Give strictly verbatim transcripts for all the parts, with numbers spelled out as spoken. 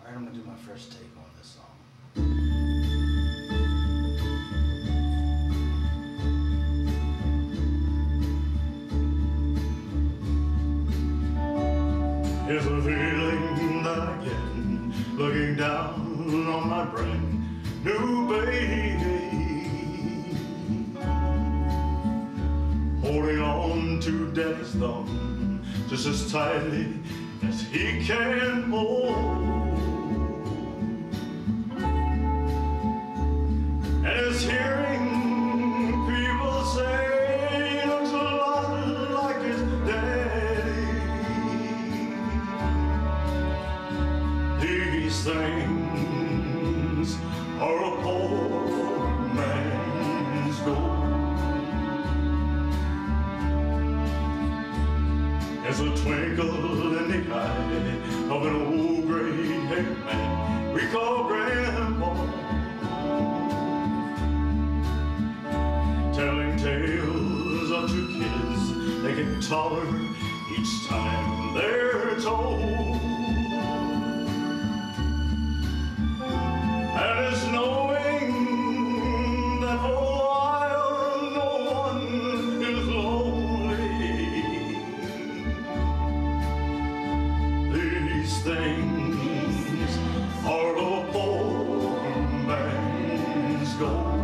Alright, I'm gonna do my first take on this song. Here's a feeling that I get looking down on my brand new baby, holding on to Daddy's thumb just as tightly as he can hold. And it's hearing people say he looks a lot like his daddy. These things are a poor man's gold. There's a twinkle in the eye of an old gray-haired man we call Grandpa, telling tales of two kids they get taller each time they're told. And it's knowing that for a while no one is lonely. These things are a poor man's gold.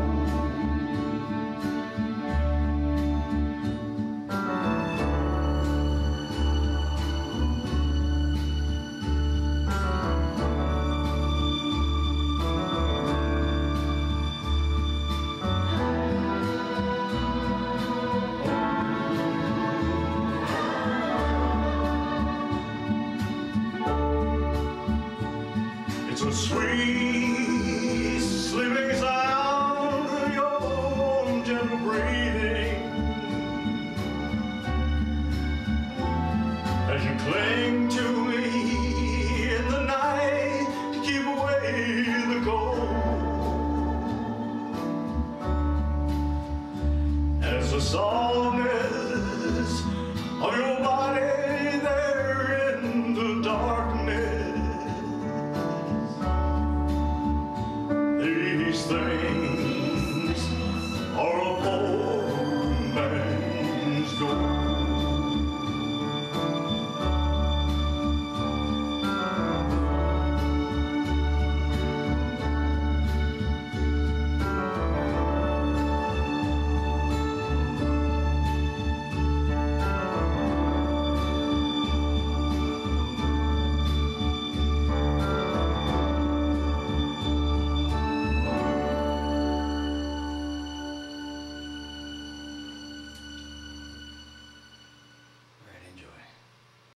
It's a sweet sleeping sound, your own gentle breathing, as you cling to